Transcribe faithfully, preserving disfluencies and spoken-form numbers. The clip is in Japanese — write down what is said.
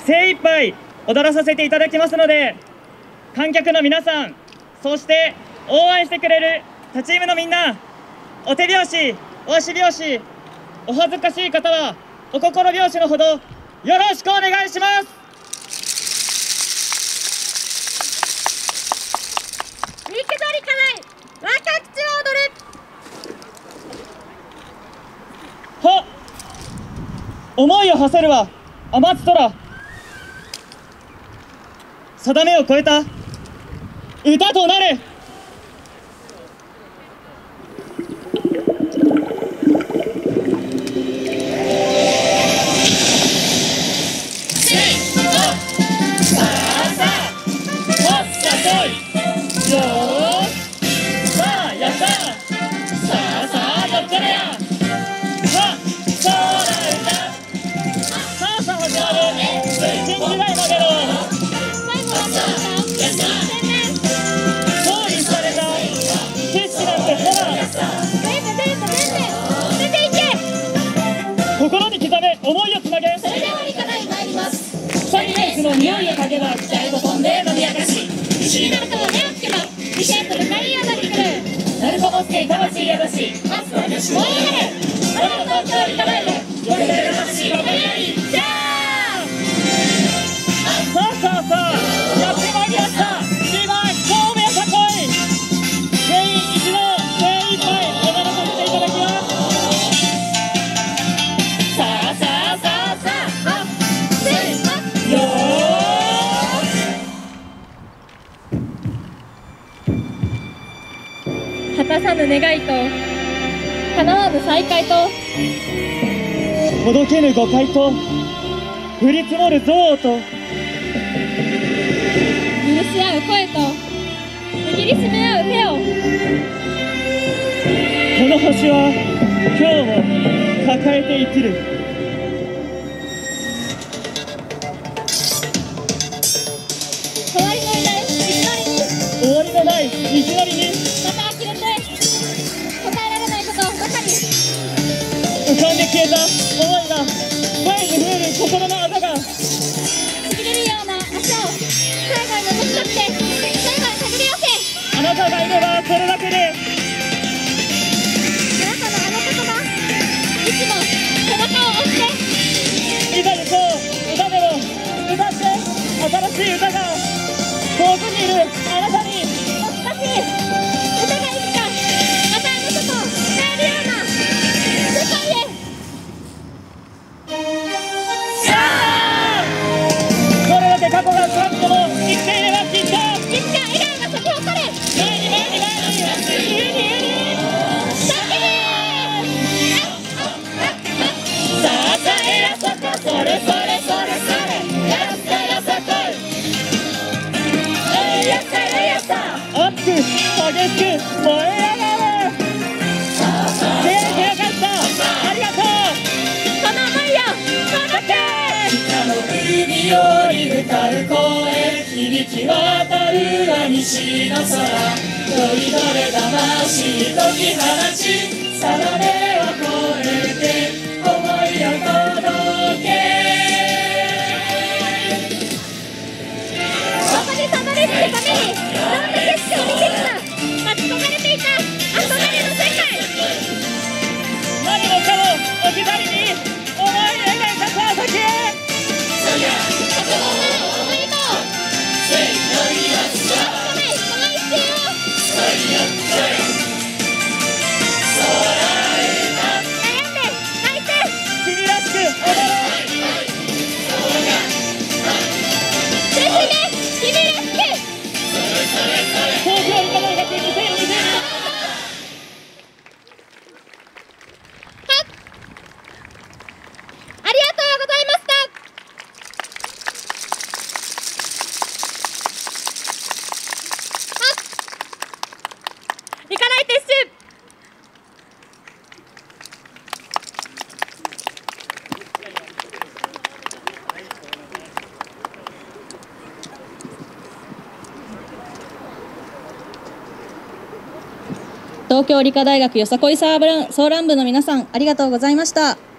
精一杯踊らさせていただきますので、観客の皆さん、そして応援してくれる他チームのみんな、お手拍子、お足拍子、お恥ずかしい方はお心拍子のほどよろしくお願いします。 肉取りかない若口を踊る。 は思いを馳せるは天津空、定めを超えた歌となれ。心に刻め思いをつなげ。 それでは理科大参ります。 サニメイスの匂いを嗅げば期待と飛んで伸びやかし、 石になると目をつけば美声と深い踊り来る。 なるほどして魂宿し、 まずは私燃え上がれ。あなた東京理科大でよけれる魂が輝いじゃさあさあさあ、やってまいりました。今神戸よさこい、全員一度精一杯踊らさせていただきます。さあさあさあさあ、 せーの。 よー果たさぬ願いと叶わぬ再会と届けぬ誤解と降り積もる憎悪と許し合う声と握りしめ合う手を。 この星は今日も抱えて生きる。 終わりのいない道のりに終わりのない道のりにまた呆れて答えられないことばかり。 浮かんで消えた思いが声に増える心のあざが、 ちぎれるような足を最後に残しとって最後に手繰り寄せ。 あなたがいればそれだけで。 あなたのあの言葉いつも背中を押して。 いざでそう歌でも歌って新しい歌が遠くにいるあなたに懐かしい歌がいつかまたあなたと伝えるような世界へ。 それだけ過去が辛くても生きていればきっといつか笑顔が咲き誇る。 前に前に前に上に上にだけさあさあやそこそれそれそれそれやったやさこいえいやさえいやさ熱く激しく燃え上がれ。出会えてよかった、ありがとう。 この思いを届け。 北の海より歌う声響き渡るは西の空、酔いどれ魂解き放ち、定めを超えて思いを届け。 ここにたどり着くためにどんな景色を見てきた。待ち焦がれていた憧れの世界。 何もかも置き去りに思い描いた川崎へ。 そりゃ過去の思いも確かめこの一瞬を悩んで泣いて君らしく踊ろう。 ぜひね君らしく。 東京理科大学にせんにじゅうにありがとうございました。理科大撤収。東京理科大学よさこいソーラン部の皆さん、ありがとうございました。